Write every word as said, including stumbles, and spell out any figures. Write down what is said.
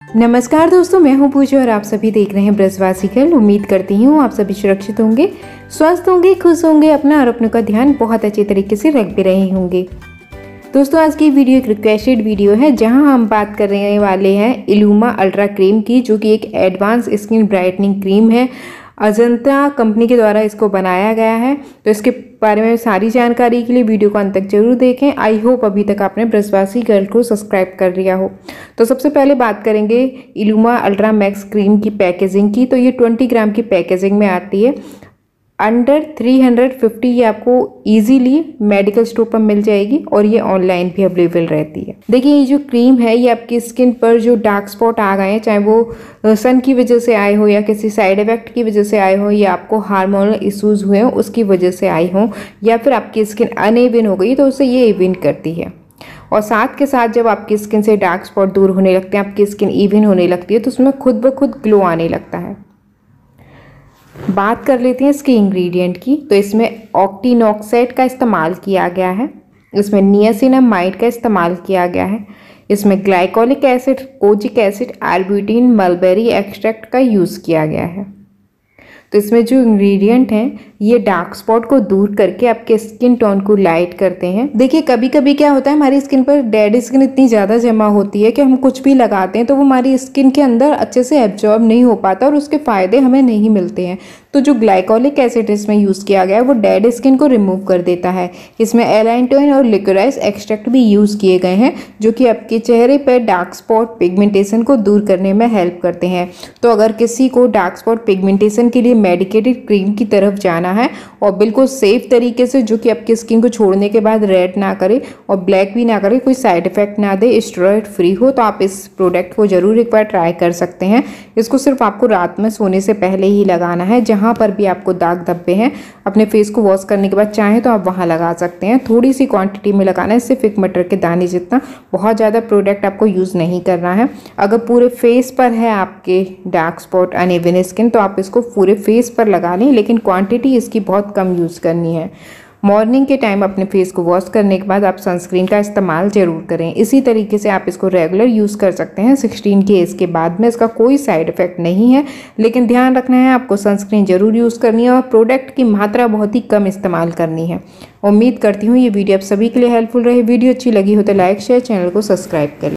नमस्कार दोस्तों, मैं हूं पूजा और आप सभी देख रहे हैं ब्रजवासी गर्ल। उम्मीद करती हूँ आप सभी सुरक्षित होंगे, स्वस्थ होंगे, खुश होंगे, अपना और अपनों का ध्यान बहुत अच्छे तरीके से रख भी रहे होंगे। दोस्तों, आज की वीडियो एक रिक्वेस्टेड वीडियो है जहां हम बात करने वाले हैं इल्यूमा अल्ट्रा क्रीम की, जो कि एक एडवांस स्किन ब्राइटनिंग क्रीम है। अजंता कंपनी के द्वारा इसको बनाया गया है। तो इसके बारे में सारी जानकारी के लिए वीडियो को अंत तक जरूर देखें। आई होप अभी तक आपने ब्रजवासी गर्ल को सब्सक्राइब कर लिया हो। तो सबसे पहले बात करेंगे इल्यूमा अल्ट्रा मैक्स क्रीम की पैकेजिंग की। तो ये ट्वेंटी ग्राम की पैकेजिंग में आती है। अंडर थ्री हंड्रेड फिफ्टी ये आपको इजीली मेडिकल स्टोर पर मिल जाएगी और ये ऑनलाइन भी अवेलेबल रहती है। देखिए, ये जो क्रीम है ये आपकी स्किन पर जो डार्क स्पॉट आ गए हैं, चाहे वो सन की वजह से आए हो या किसी साइड इफेक्ट की वजह से आए हो या आपको हार्मोनल इश्यूज हुए हो उसकी वजह से आए हो या फिर आपकी स्किन अनइवन हो गई, तो उसे ये इवन करती है। और साथ के साथ जब आपकी स्किन से डार्क स्पॉट दूर होने लगते हैं, आपकी स्किन इवन होने लगती है, तो उसमें खुद ब खुद ग्लो आने लगता है। बात कर लेते हैं इसके इंग्रेडिएंट की। तो इसमें ऑक्टीनोक्साइड का इस्तेमाल किया गया है, इसमें नियासिनामाइड का इस्तेमाल किया गया है, इसमें glycolic acid, kojic acid, arbutin, mulberry extract का यूज़ किया गया है। तो इसमें जो इंग्रेडिएंट हैं ये डार्क स्पॉट को दूर करके आपके स्किन टोन को लाइट करते हैं। देखिए, कभी कभी क्या होता है, हमारी स्किन पर डेड स्किन इतनी ज़्यादा जमा होती है कि हम कुछ भी लगाते हैं तो वो हमारी स्किन के अंदर अच्छे से एब्जॉर्ब नहीं हो पाता और उसके फ़ायदे हमें नहीं मिलते हैं। तो जो ग्लाइकोलिक एसिड इसमें यूज़ किया गया है वो डेड स्किन को रिमूव कर देता है। इसमें एलांटोइन और लिकोराइस एक्सट्रैक्ट भी यूज़ किए गए हैं, जो कि आपके चेहरे पर डार्क स्पॉट पिगमेंटेशन को दूर करने में हेल्प करते हैं। तो अगर किसी को डार्क स्पॉट पिगमेंटेशन के लिए मेडिकेटेड क्रीम की तरफ जाना है और बिल्कुल सेफ तरीके से, जो कि आपकी स्किन को छोड़ने के बाद रेड ना करे और ब्लैक भी ना करे, कोई साइड इफेक्ट ना दे, स्टेरॉइड फ्री हो, तो आप इस प्रोडक्ट को जरूर एक बार ट्राई कर सकते हैं। इसको सिर्फ आपको रात में सोने से पहले ही लगाना है। जहाँ पर भी आपको दाग धब्बे हैं, अपने फेस को वॉश करने के बाद चाहें तो आप वहाँ लगा सकते हैं। थोड़ी सी क्वांटिटी में लगाना है, सिर्फ एक मटर के दाने जितना, बहुत ज़्यादा प्रोडक्ट आपको यूज़ नहीं करना है। अगर पूरे फेस पर है आपके डार्क स्पॉट अनइवन स्किन तो आप इसको पूरे फेस पर लगा लें, लेकिन क्वांटिटी इसकी बहुत कम यूज़ करनी है। मॉर्निंग के टाइम अपने फेस को वॉश करने के बाद आप सनस्क्रीन का इस्तेमाल जरूर करें। इसी तरीके से आप इसको रेगुलर यूज़ कर सकते हैं। सिक्सटीन की एज के बाद में इसका कोई साइड इफेक्ट नहीं है, लेकिन ध्यान रखना है आपको सनस्क्रीन जरूर यूज़ करनी है और प्रोडक्ट की मात्रा बहुत ही कम इस्तेमाल करनी है। उम्मीद करती हूँ ये वीडियो आप सभी के लिए हेल्पफुल रहे। वीडियो अच्छी लगी हो तो लाइक शेयर, चैनल को सब्सक्राइब करें।